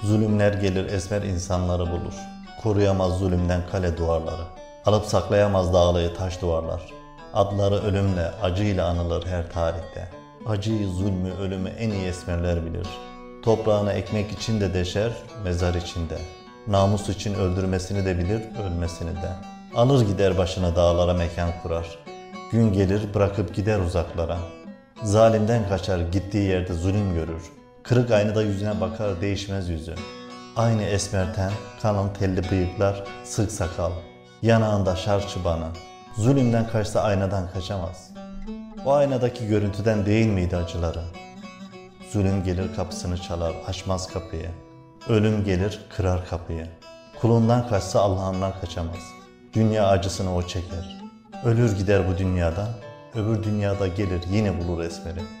Zulümler gelir esmer insanları bulur. Koruyamaz zulümden kale duvarları. Alıp saklayamaz dağlığı taş duvarlar. Adları ölümle, acıyla anılır her tarihte. Acıyı, zulmü, ölümü en iyi esmerler bilir. Toprağını ekmek için de deşer, mezar içinde. Namus için öldürmesini de bilir, ölmesini de. Alır gider başına dağlara mekan kurar. Gün gelir bırakıp gider uzaklara. Zalimden kaçar, gittiği yerde zulüm görür. Kırık aynada yüzüne bakar, değişmez yüzü. Aynı esmer ten, kalın telli bıyıklar, sık sakal. Yanağında şar çıbanı. Zulümden kaçsa aynadan kaçamaz. O aynadaki görüntüden değil miydi acıları? Zulüm gelir kapısını çalar, açmaz kapıyı. Ölüm gelir kırar kapıyı. Kulundan kaçsa Allah'ından kaçamaz. Dünya acısını o çeker. Ölür gider bu dünyadan, öbür dünyada gelir yine bulur esmeri.